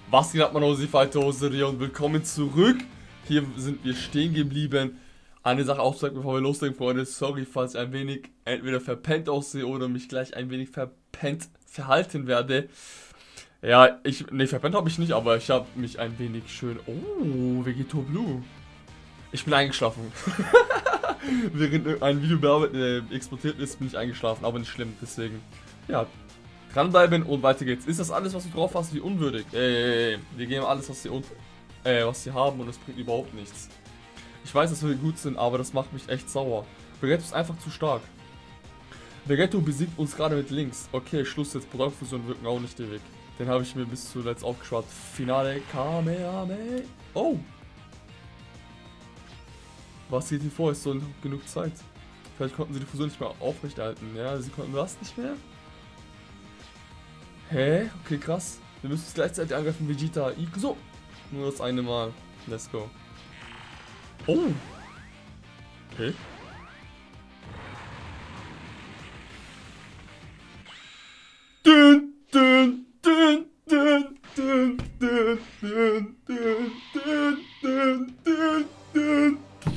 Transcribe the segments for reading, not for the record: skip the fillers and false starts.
Was geht ab, meine Hose und willkommen zurück. Hier sind wir stehen geblieben. Eine Sache aufzusagen, bevor wir loslegen, Freunde. Sorry, falls ich ein wenig entweder verpennt aussehe oder mich gleich ein wenig verpennt verhalten werde. Ja, verpennt habe ich nicht, aber ich habe mich ein wenig schön... Oh, Vegeto Blue. Ich bin eingeschlafen. Während ein Video bearbeitet, exportiert ist, bin ich eingeschlafen, aber nicht schlimm, deswegen. Ja, dranbleiben und weiter geht's. Ist das alles, was du drauf hast, wie unwürdig? Wir geben alles, was sie haben und es bringt überhaupt nichts. Ich weiß, dass wir gut sind, aber das macht mich echt sauer. Vegetto ist einfach zu stark. Vegetto besiegt uns gerade mit links. Okay, Schluss jetzt. Produktfusion wirken auch nicht ewig. Den habe ich mir bis zuletzt aufgespart. Finale Kamehameha. Oh! Was geht hier vor? Ist so genug Zeit. Vielleicht konnten sie die Fusion nicht mehr aufrechterhalten. Ja, sie konnten das nicht mehr. Hä? Okay, krass. Wir müssen es gleichzeitig angreifen. Vegeta, so. Nur das eine Mal. Let's go. Oh. Okay. Dün, dün, dün, dün, dün, dün, dün, dün, dün, dün, dün, dün.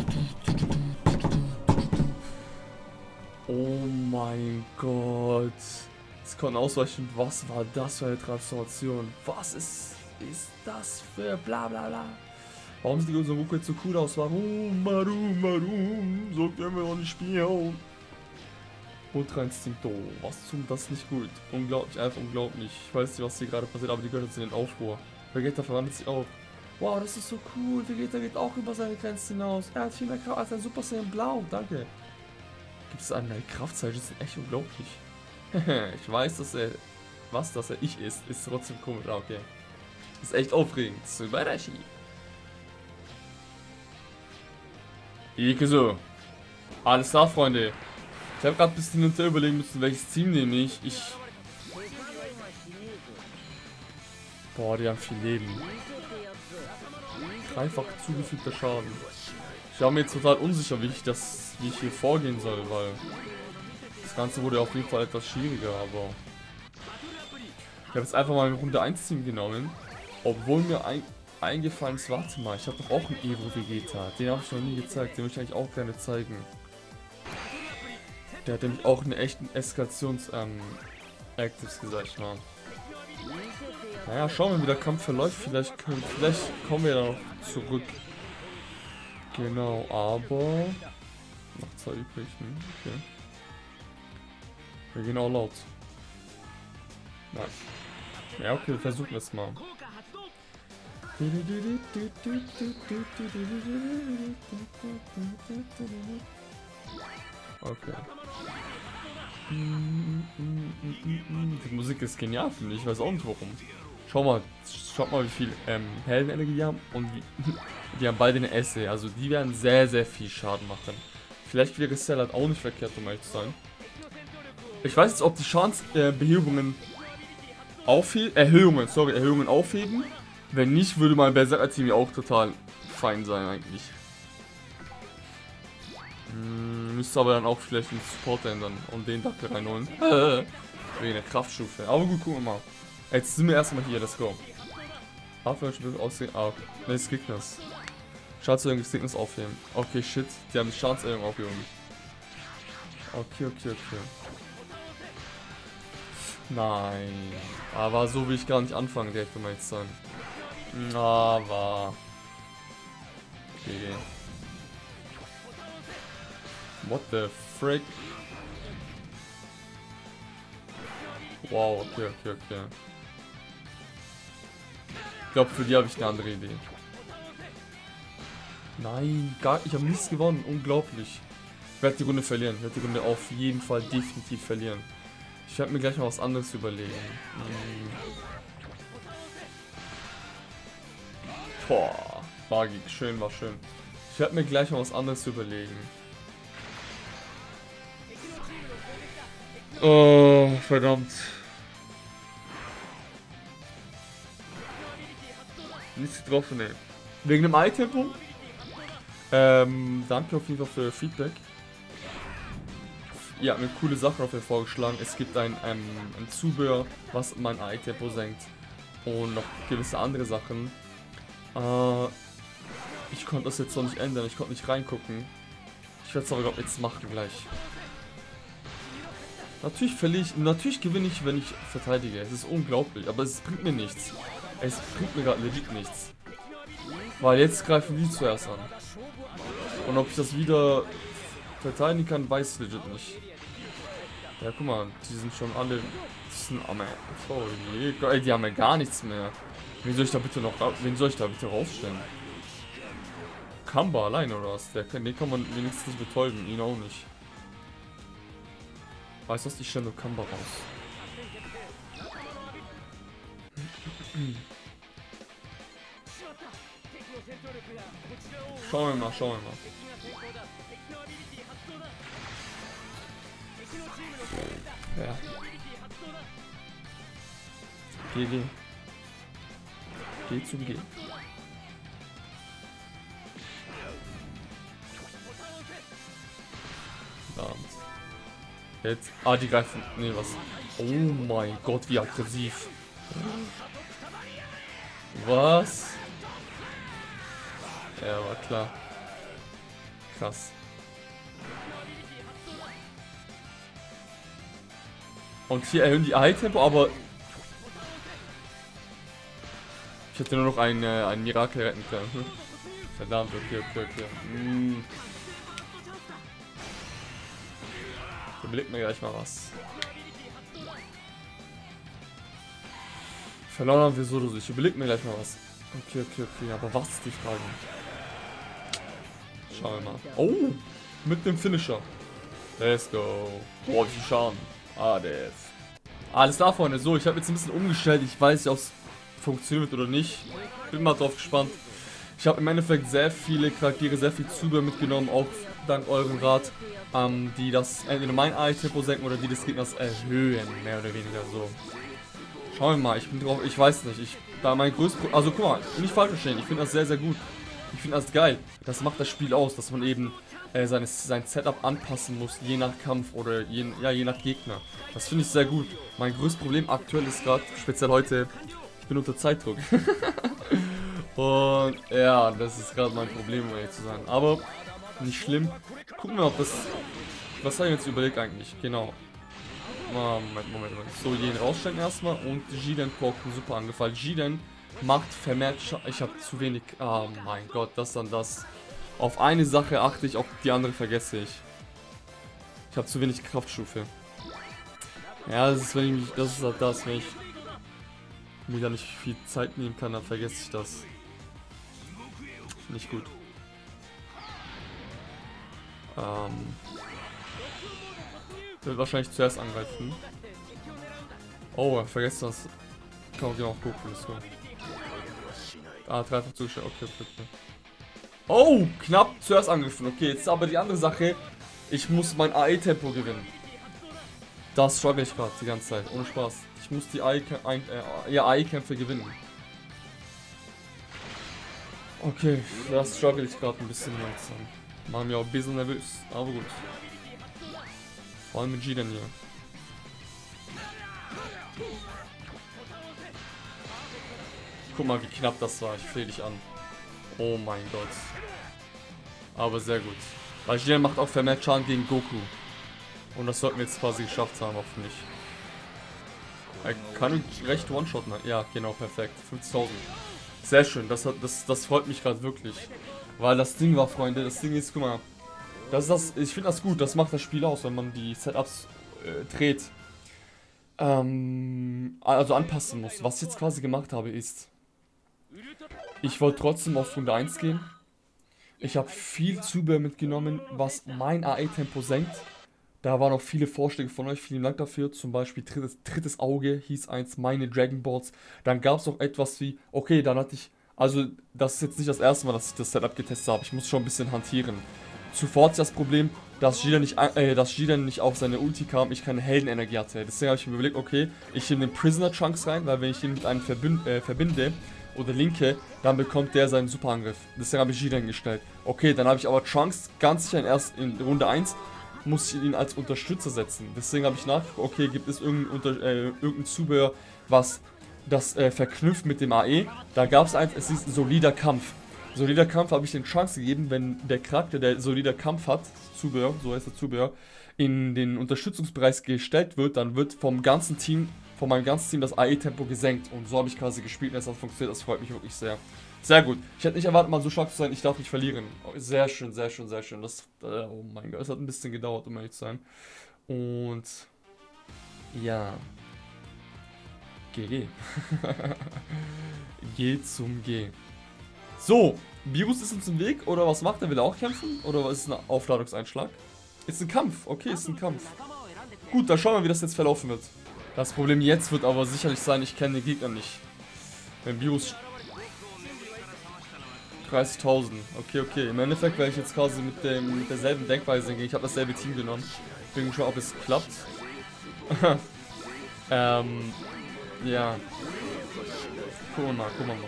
Oh mein Gott. Sie konnten ausweichen. Was war das für eine Transformation? Was ist das für bla bla bla? Warum sieht unser Goku jetzt so cool aus? Warum? So können wir doch nicht spielen. Ultra Instinkto. Was zum das nicht gut? Unglaublich, einfach unglaublich. Ich weiß nicht, was hier gerade passiert, aber die Götter sind in Aufruhr. Vegeta verwandelt sich auch. Wow, das ist so cool. Vegeta geht auch über seine Grenzen hinaus. Er hat viel mehr Kraft als ein Super Saiyan Blau. Danke. Gibt es eine neue Kraftzeichen? Das ist echt unglaublich. Ich weiß, dass er ich ist trotzdem komisch. Ah, okay. Das ist echt aufregend. Subarashi. Ikeso. Alles klar, Freunde. Ich habe gerade ein bisschen hinterher überlegen müssen, welches Team nehme ich. Boah, die haben viel Leben. Dreifach zugefügter Schaden. Ich war mir jetzt total unsicher, wie ich hier vorgehen soll, weil das Ganze wurde auf jeden Fall etwas schwieriger, aber ich habe jetzt einfach mal ein Runde 1 Team genommen, obwohl mir eingefallen ist, warte mal, ich habe doch auch einen Evo Vegeta, den habe ich noch nie gezeigt, den möchte ich eigentlich auch gerne zeigen. Der hat nämlich auch eine echten Eskalations-Actives gesagt, mal. Naja, schauen wir, wie der Kampf verläuft, vielleicht kommen wir da noch zurück. Genau, aber noch 2 übrig, okay. Wir gehen all out. Nein. Ja, okay, wir versuchen es mal. Okay. Die Musik ist genial, finde ich. Ich weiß auch nicht warum. Schaut mal, wie viel Heldenenergie die haben. Und die haben beide eine Esse. Also die werden sehr, sehr viel Schaden machen. Vielleicht wäre Cell halt auch nicht verkehrt, um ehrlich zu sein. Ich weiß jetzt, ob die Schadensbehebungen Erhöhungen aufheben. Wenn nicht, würde mein Berserker-Team ja auch total fein sein eigentlich. Müsste aber dann auch vielleicht den Support ändern und den Dackel reinholen. Wegen der Kraftstufe. Aber gut, gucken wir mal. Jetzt sind wir erstmal hier, let's go. Abwehrspiel aussehen. Ah, ne, des Gegners. Schadenserhöhung des Gegners aufheben. Okay, shit. Die haben die Schadenserhöhung aufgehoben. Okay. Nein. Aber so will ich gar nicht anfangen, direkt um jetzt sein. Aber. Okay. What the frick? Wow, okay. Ich glaube, für die habe ich eine andere Idee. Nein, ich habe nichts gewonnen. Unglaublich. Ich werde die Runde verlieren. Ich werde die Runde auf jeden Fall definitiv verlieren. Ich werde mir gleich mal was anderes überlegen. Boah, war schön. Ich werde mir gleich mal was anderes überlegen. Oh, verdammt. Nichts getroffen, ey. Wegen dem Eye-Tempo? Danke auf jeden Fall für Feedback. Ja, eine coole Sache dafür vorgeschlagen. Es gibt ein Zubehör, was mein Eye-Tempo senkt. Und noch gewisse andere Sachen. Ich konnte das jetzt noch nicht ändern, ich konnte nicht reingucken. Ich werde es aber jetzt machen gleich. Natürlich gewinne ich, wenn ich verteidige. Es ist unglaublich, aber es bringt mir nichts. Es bringt mir gerade legit nichts. Weil jetzt greifen die zuerst an. Und ob ich das wieder verteidigen kann, weiß ich legit nicht. Ja, guck mal, die sind schon alle... Die sind ey, die haben ja gar nichts mehr. Wen soll ich da bitte rausstellen? Kamba allein oder was? Den kann man wenigstens betäuben, ihn auch nicht. Weißt du was, ich stelle nur Kamba raus. Schauen wir mal. Ja. Geh zum G. Jetzt. Ah, die greifen. Nee, was? Oh mein Gott, wie aggressiv. Was? Ja, war klar. Krass. Und hier erhöhen die AI-Tempo, aber ich hätte nur noch ein Mirakel retten können. Verdammt, okay. Überlegt mir gleich mal was. Verloren haben wir so oder so. Ich überleg mir gleich mal was. Okay. Aber was ist die Frage? Schauen wir mal. Oh! Mit dem Finisher. Let's go. Boah, wie viel Schaden. Alles klar, Freunde. So, ich habe jetzt ein bisschen umgestellt. Ich weiß nicht, ob es funktioniert oder nicht. Bin mal drauf gespannt. Ich habe im Endeffekt sehr viele Charaktere, sehr viel Zubehör mitgenommen, auch dank eurem Rat, die das entweder mein AI-Tempo senken oder die des Gegners erhöhen, mehr oder weniger so. Schauen wir mal, ich bin drauf, ich weiß nicht, also guck mal, nicht falsch verstehen, ich finde das sehr, sehr gut. Ich finde das geil. Das macht das Spiel aus, dass man eben sein Setup anpassen muss, je nach Kampf oder je nach Gegner. Das finde ich sehr gut. Mein größtes Problem aktuell ist gerade, speziell heute, ich bin unter Zeitdruck. Und ja, das ist gerade mein Problem, um ehrlich zu sein. Aber nicht schlimm. Gucken wir, ob das... Was habe ich jetzt überlegt eigentlich? Genau. Moment. So, jeden rausstellen erstmal und Jiden braucht einen super angefallen. Jiden macht vermehrt Ich habe zu wenig... Oh mein Gott, das dann das. Auf eine Sache achte ich, auf die andere vergesse ich. Ich habe zu wenig Kraftstufe. Ja, das ist, wenn ich mir da nicht viel Zeit nehmen kann, dann vergesse ich das. Nicht gut. Will wahrscheinlich zuerst angreifen. Oh, vergesst das. Kann man auch Goku, let's go. Dreifach zugestellt. Okay. Oh, knapp zuerst angegriffen. Okay, jetzt aber die andere Sache. Ich muss mein AI-Tempo gewinnen. Das struggle ich gerade die ganze Zeit. Ohne Spaß. Ich muss die AI-Kämpfe gewinnen. Okay, das struggle ich gerade ein bisschen langsam. Machen wir auch ein bisschen nervös, aber gut. Vor allem mit Jiden hier. Guck mal, wie knapp das war. Ich fehl dich an. Oh mein Gott. Aber sehr gut. Weil Jiden macht auch vermehrt Schaden gegen Goku. Und das sollten wir jetzt quasi geschafft haben, hoffentlich. Er kann recht One-Shotten. Ja, genau, perfekt. 50.000. Sehr schön, das freut mich gerade wirklich. Weil das Ding war, Freunde, das Ding ist, guck mal. Ich finde das gut, das macht das Spiel aus, wenn man die Setups dreht. Also anpassen muss. Was ich jetzt quasi gemacht habe ist, ich wollte trotzdem auf Runde 1 gehen. Ich habe viel Zubehör mitgenommen, was mein AI-Tempo senkt. Da waren auch viele Vorschläge von euch, vielen Dank dafür. Zum Beispiel drittes Auge hieß eins, meine Dragon Balls. Dann gab es auch etwas wie, okay, dann hatte ich, also das ist jetzt nicht das erste Mal, dass ich das Setup getestet habe. Ich muss schon ein bisschen hantieren. Zuvor hatte ich das Problem, dass Jiden nicht auf seine Ulti kam, ich keine Heldenenergie hatte. Deswegen habe ich mir überlegt, okay, ich nehme den Prisoner Chunks rein, weil wenn ich ihn mit einem verbinde oder linke, dann bekommt der seinen Superangriff. Deswegen habe ich Jiden gestellt. Okay, dann habe ich aber Chunks ganz sicher erst in Runde 1 muss ich ihn als Unterstützer setzen. Deswegen habe ich nachgeguckt, okay, gibt es irgendein Zubehör, was das verknüpft mit dem AE. Da gab es eins, es ist solider Kampf. Solider Kampf habe ich den Chance gegeben, wenn der Charakter, der solider Kampf hat, Zubehör, so heißt der Zubehör, in den Unterstützungsbereich gestellt wird, dann wird von meinem ganzen Team das AE-Tempo gesenkt. Und so habe ich quasi gespielt und es hat funktioniert. Das freut mich wirklich sehr. Sehr gut. Ich hätte nicht erwartet, mal so stark zu sein. Ich darf nicht verlieren. Sehr schön, sehr schön, sehr schön. Das, oh mein Gott, es hat ein bisschen gedauert, um ehrlich zu sein. Und ja. GG. G zum G. So, Virus ist uns im Weg, oder was macht er? Will er auch kämpfen? Oder was ist ein Aufladungseinschlag? Ist ein Kampf, okay, ist ein Kampf. Gut, dann schauen wir, wie das jetzt verlaufen wird. Das Problem jetzt wird aber sicherlich sein, ich kenne den Gegner nicht. Wenn Virus 30.000, okay. Im Endeffekt werde ich jetzt quasi mit derselben Denkweise hingehen. Ich habe dasselbe Team genommen. Ich bin gespannt, ob es klappt. Ja. Gucken wir mal.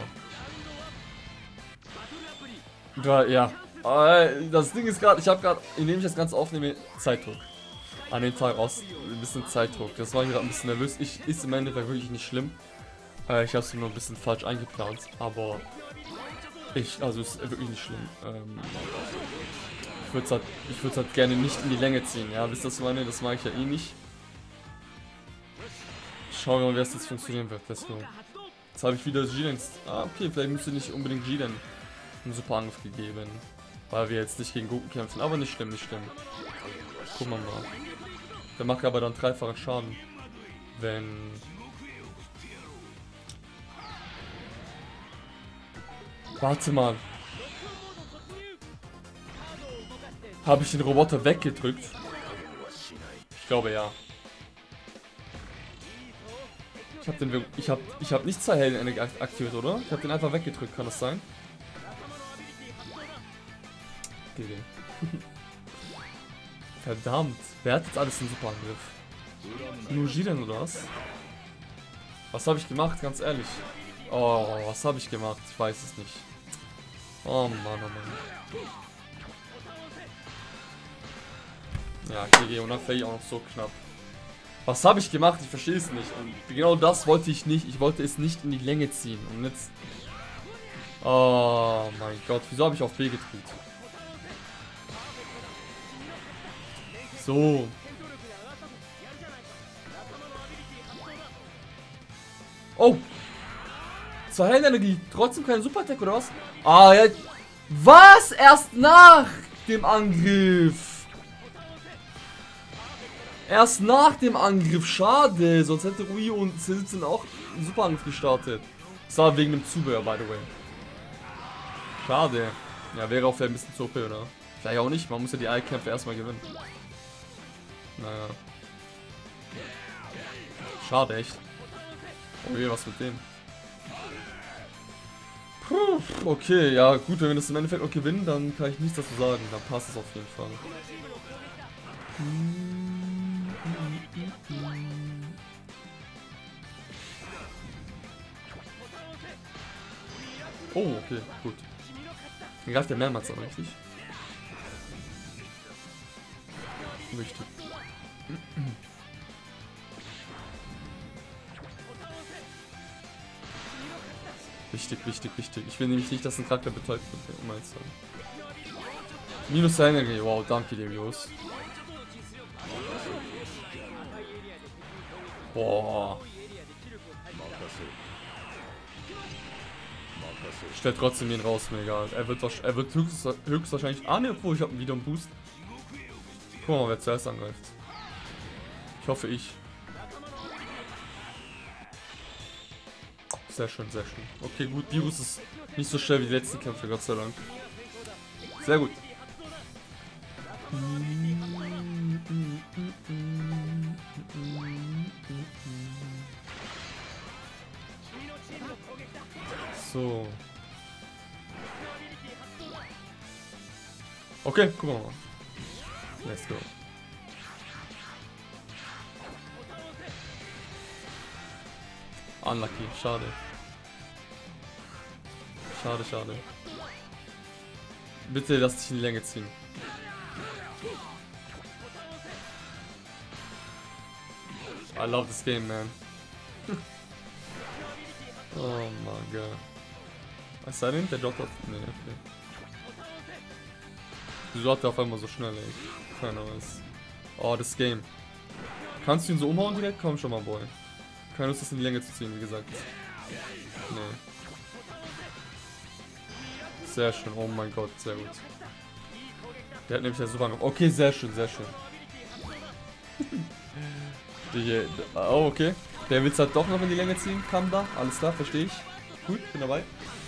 Ja. Das Ding ist gerade, indem ich das Ganze aufnehme, Zeitdruck. An den Tag aus, ein bisschen Zeitdruck. Das war ich gerade ein bisschen nervös. Ist im Endeffekt wirklich nicht schlimm. Ich habe es nur ein bisschen falsch eingeplant, aber also ist wirklich nicht schlimm. Ich würde es halt gerne nicht in die Länge ziehen. Ja, wisst ihr, was ich meine? Das mag ich ja eh nicht. Schauen wir mal, wie das jetzt funktionieren wird. Let's go. Jetzt habe ich wieder Jiren. Okay, vielleicht müsste nicht unbedingt Jiren einen super Angriff gegeben. Weil wir jetzt nicht gegen Goku kämpfen. Aber nicht schlimm. Gucken wir mal. Der macht aber dann dreifachen Schaden. Wenn... Warte mal. Habe ich den Roboter weggedrückt? Ich glaube ja. Ich habe nicht zwei Heldenenergie aktiviert, oder? Ich habe den einfach weggedrückt, kann das sein? GG. Verdammt, wer hat jetzt alles einen Superangriff? Nur Jiren oder was? Was habe ich gemacht, ganz ehrlich? Oh, was habe ich gemacht? Ich weiß es nicht. Oh Mann. Ja, GG und dann fällt ich auch noch so knapp. Was habe ich gemacht? Ich verstehe es nicht. Und genau das wollte ich nicht. Ich wollte es nicht in die Länge ziehen. Und jetzt... Oh mein Gott, wieso habe ich auf B gedrückt? So. Oh. 2 Heldenergie. Trotzdem kein Super-Attack oder was? Ah, ja. Was? Erst nach dem Angriff. Erst nach dem Angriff. Schade. Sonst hätte Rui und C17 auch einen Superangriff gestartet. Das war wegen dem Zubehör, by the way. Schade. Ja, wäre auch vielleicht ein bisschen zu OP, oder? Vielleicht auch nicht. Man muss ja die Eilkämpfe erstmal gewinnen. Naja. Schade, echt. Oh je, was mit dem? Puh, okay, ja gut, wenn wir das im Endeffekt auch gewinnen, dann kann ich nichts dazu sagen. Dann passt es auf jeden Fall. Oh, okay, gut. Dann greift der mehrmals an, richtig? Richtig. Wichtig. Ich will nämlich nicht, dass ein Charakter betäubt wird, um eins zu sagen. Minus Energie, wow, danke dir, Jungs. Boah. Ich stell trotzdem ihn raus, mir egal. Er wird höchstwahrscheinlich... Ah ne, obwohl ich habe wieder einen Boost. Guck mal, wer zuerst angreift. Ich hoffe ich. Sehr schön. Okay, gut, Virus ist nicht so schnell wie die letzten Kämpfe, Gott sei Dank. Sehr gut. So. Okay, gucken wir mal. Let's go. Unlucky, schade. Schade. Bitte lass dich in die Länge ziehen. I love this game, man. Oh mein Gott. Was sei denn? Der droppt auf. Nee, okay. Wieso hat der auf einmal so schnell, ey? Keiner weiß. Oh, das Game. Kannst du ihn so umhauen direkt? Komm schon mal, Boy. Keine Lust, das in die Länge zu ziehen, wie gesagt. Nee. Sehr schön, oh mein Gott, sehr gut. Der hat nämlich ja super. Okay, sehr schön, sehr schön. Oh, okay. Der will es halt doch noch in die Länge ziehen. Kam da, alles klar, verstehe ich. Gut, bin dabei.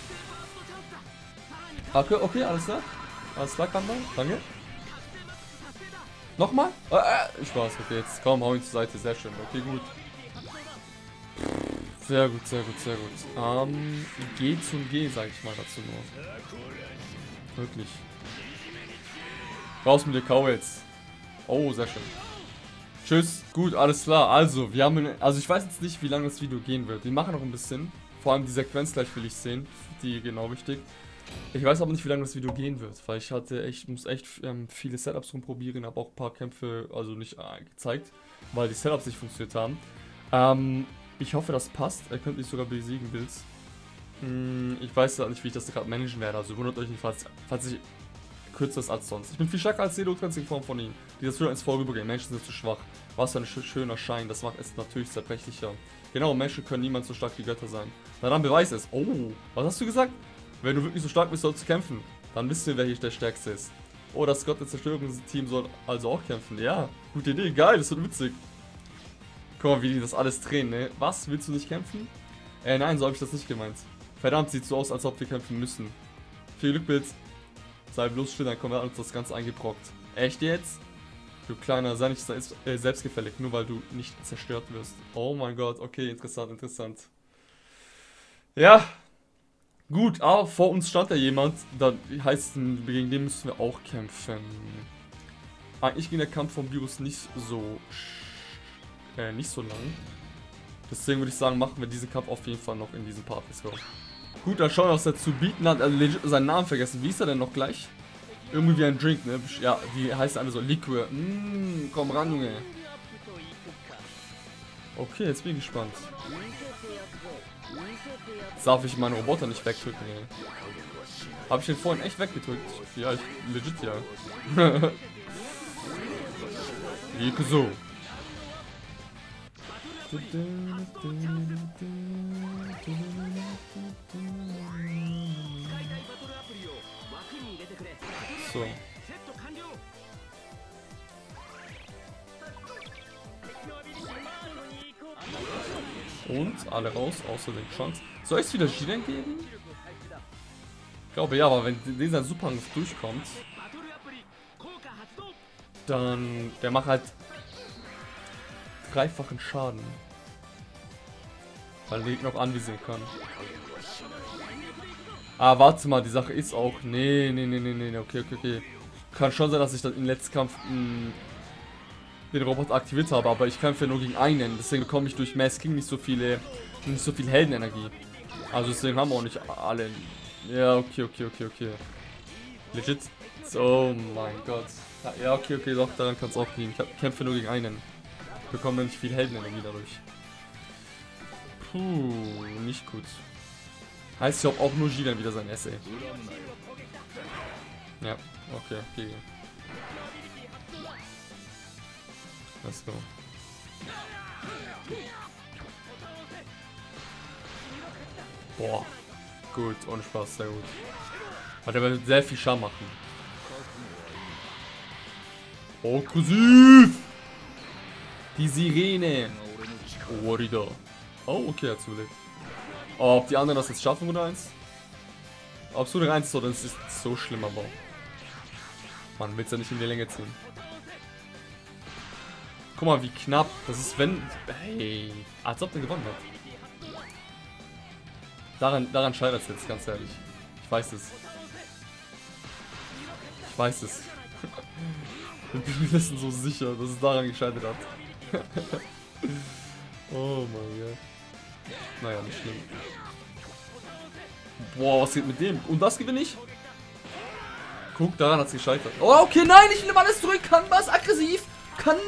Okay, okay, alles klar. Alles klar, kam da, danke. Nochmal? Ich weiß, okay, jetzt komm, hau ihn zur Seite, sehr schön. Okay, gut. Sehr gut, sehr gut, sehr gut. G zum G, sag ich mal dazu nur. Wirklich. Raus mit der Kau jetzt. Oh, sehr schön. Tschüss. Gut, alles klar. Also, wir haben... Also, ich weiß jetzt nicht, wie lange das Video gehen wird. Wir machen noch ein bisschen. Vor allem die Sequenz gleich will ich sehen. Die genau wichtig. Ich weiß aber nicht, wie lange das Video gehen wird. Weil ich hatte echt... muss echt viele Setups rumprobieren. Habe auch ein paar Kämpfe, also nicht gezeigt. Weil die Setups nicht funktioniert haben. Ich hoffe, das passt. Er könnte mich sogar besiegen, Bills. Ich weiß ja nicht, wie ich das gerade managen werde. Also wundert euch nicht, falls ich kürzer ist als sonst. Ich bin viel stärker als jede in Form von ihm. Die das früher ins Vorübergehen. Menschen sind zu schwach. Was für ein schöner Schein. Das macht es natürlich zerbrechlicher. Genau, Menschen können niemals so stark wie Götter sein. Na dann beweis es. Oh, was hast du gesagt? Wenn du wirklich so stark bist, sollst du kämpfen. Dann wissen wir, wer hier der Stärkste ist. Oh, das Gott der Zerstörungsteam soll also auch kämpfen. Ja, gute Idee. Geil, das wird witzig. Guck mal, wie die das alles drehen, ne? Was? Willst du nicht kämpfen? Nein, so habe ich das nicht gemeint. Verdammt, sieht so aus, als ob wir kämpfen müssen. Viel Glück, Bild. Sei bloß still, dann kommen wir uns das Ganze eingebrockt. Echt jetzt? Du Kleiner, sei nicht selbstgefällig, nur weil du nicht zerstört wirst. Oh mein Gott, okay, interessant, interessant. Ja. Gut, aber vor uns stand ja jemand, da heißt, gegen den müssen wir auch kämpfen. Eigentlich ging der Kampf vom Virus nicht so lang. Deswegen würde ich sagen, machen wir diesen Kampf auf jeden Fall noch in diesem Part. Let's go. Gut, dann schauen wir, was er zu bieten hat. Also legit seinen Namen vergessen. Wie ist er denn noch gleich? Irgendwie wie ein Drink, ne? Ja, wie heißt der andere so? Liquor. Komm ran, Junge. Okay, jetzt bin ich gespannt. Jetzt darf ich meinen Roboter nicht wegdrücken, ey. Habe ich den vorhin echt weggedrückt? Ja, legit ja. So. So. Und alle raus, außer den Chance. Soll ich es wieder Jiren geben? Ich glaube ja, aber wenn dieser Superangriff durchkommt, dann der macht halt dreifachen Schaden. Weil der Gegner noch anvisieren kann. Ah, warte mal, die Sache ist auch. Nee, okay. Kann schon sein, dass ich dann im letzten Kampf den Roboter aktiviert habe, aber ich kämpfe nur gegen einen. Deswegen bekomme ich durch Mass King nicht so viel Heldenenergie. Also deswegen haben wir auch nicht alle. Ja, okay. Legit. Oh mein Gott. Ja, okay, doch, daran kann es auch liegen. Ich kämpfe nur gegen einen. Ich bekomme nicht viel Heldenenergie dadurch. Puh, nicht gut. Heißt, ich habe auch nur Jiren wieder sein Essay. Ja, okay. Let's go. Boah. Gut, ohne Spaß, sehr gut. Hat aber sehr viel Schaden machen. Aggressiv! Die Sirene. Oh, wieder. Oh, okay, er hat zugelegt. Oh, ob die anderen das jetzt schaffen oder eins? Ob es nur eins ist oder es ist so schlimm, aber. Man will es ja nicht in die Länge ziehen. Guck mal, wie knapp. Das ist, wenn. Hey. Als ob der gewonnen hat. Daran scheitert es jetzt, ganz ehrlich. Ich weiß es. Wir wissen so sicher, dass es daran gescheitert hat. Oh mein Gott. Naja, nicht schlimm. Boah, was geht mit dem? Und das gewinne ich? Guck, daran hat es gescheitert. Oh, okay, nein, ich nehme alles zurück. Kanba ist aggressiv.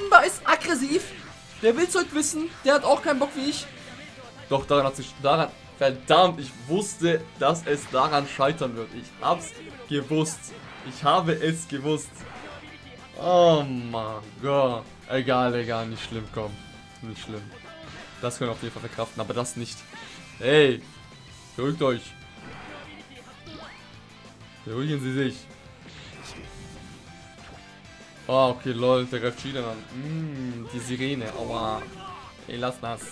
Der will Zeug wissen. Der hat auch keinen Bock wie ich. Doch, daran Verdammt, ich wusste, dass es daran scheitern wird. Ich hab's gewusst. Ich habe es gewusst. Oh mein Gott. Egal, nicht schlimm, komm. Nicht schlimm. Das können wir auf jeden Fall verkraften, aber das nicht. Hey, beruhigt euch. Beruhigen Sie sich. Oh, okay, lol, der greift Cheater an. Die Sirene, aua. Ey, lass das.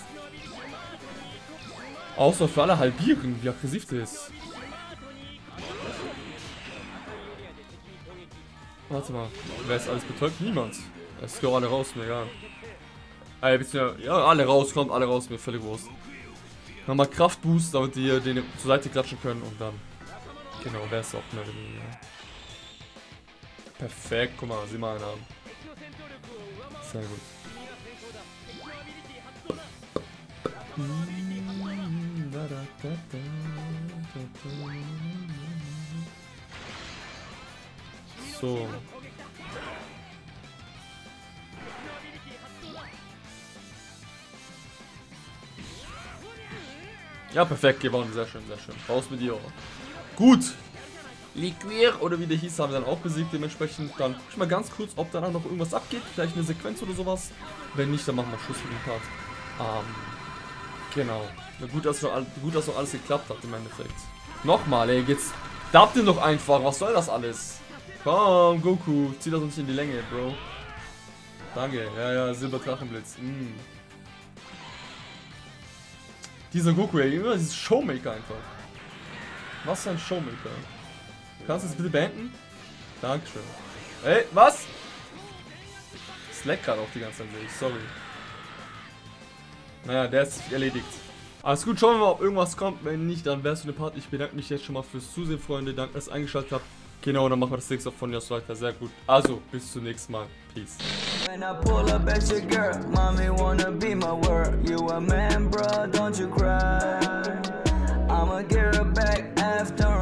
Außer für alle halbieren, wie aggressiv das ist. Warte mal, wer ist alles betäubt? Niemand. Es gehen alle raus, mir egal. Ja, alle raus, kommt alle raus, mir völlig wurscht. Nochmal Kraftboost, damit die den zur Seite klatschen können und dann. Genau, wer ist auch mehr oder weniger. Perfekt, guck mal, sieh mal einen an. Sehr gut. So. Ja, perfekt, gewonnen, sehr schön, sehr schön. Raus mit dir. Gut. Liquir, oder wie der hieß, haben wir dann auch besiegt, dementsprechend. Dann guck ich mal ganz kurz, ob danach noch irgendwas abgeht. Vielleicht eine Sequenz oder sowas. Wenn nicht, dann machen wir Schluss für den Part. Genau. Na, gut, dass noch alles geklappt hat im Endeffekt. Nochmal, ey, jetzt. Da habt ihr doch einfach. Was soll das alles? Komm, Goku, zieh das uns nicht in die Länge, Bro. Danke. Ja, Silberdrachenblitz. Dieser Goku, ey, immer dieses Showmaker einfach. Was für ein Showmaker. Kannst du es bitte beenden? Dankeschön. Ey, was? Slack gerade auch die ganze Zeit, sorry. Naja, der ist erledigt. Alles gut, schauen wir mal, ob irgendwas kommt. Wenn nicht, dann wär's für eine Part. Ich bedanke mich jetzt schon mal fürs Zusehen, Freunde. Danke, dass ihr eingeschaltet habt. Genau, dann machen wir das nächste von Jos weiter. Sehr gut. Also, bis zum nächsten Mal. Peace. When I pull up at your girl, mommy wanna be my word. You a man, bro, don't you cry. I'ma get her back after